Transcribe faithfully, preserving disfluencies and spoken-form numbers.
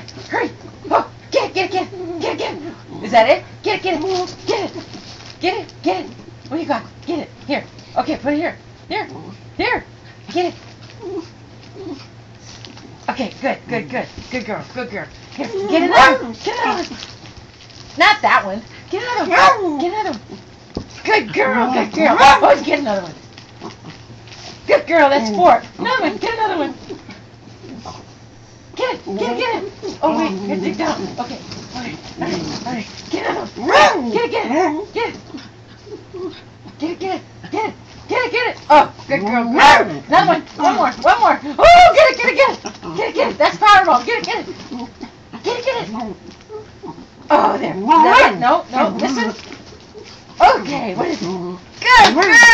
it. Hurry. Oh, get it, get it, get it, get it, get it. Is that it? Get it, get it, get it. Get it, get it. What do you got? Get it. Here. Okay, put it here. Here. Here. Get it. Okay, good, good, good. Good girl, good girl. Here, get another one. Get another one. Not that one. Get another one. Get another one. Good girl, good girl. Oh, get another one. Good girl, that's four. Another one, get another one. Get it, get it, get it. Oh, wait, you gotta dig down. Okay, all right, all right, all right. Get another one. Get it, get it, get it. Get it, get it, get it. Get it, get it. Oh, good girl, good girl. Another one, one more, one more. Oh, get it, get it, get it. Get it, get it. That's Powerball. Get it, get it. Get it, get it. Oh, there. Is that it? No, no, listen. Okay, what is it? Good girl.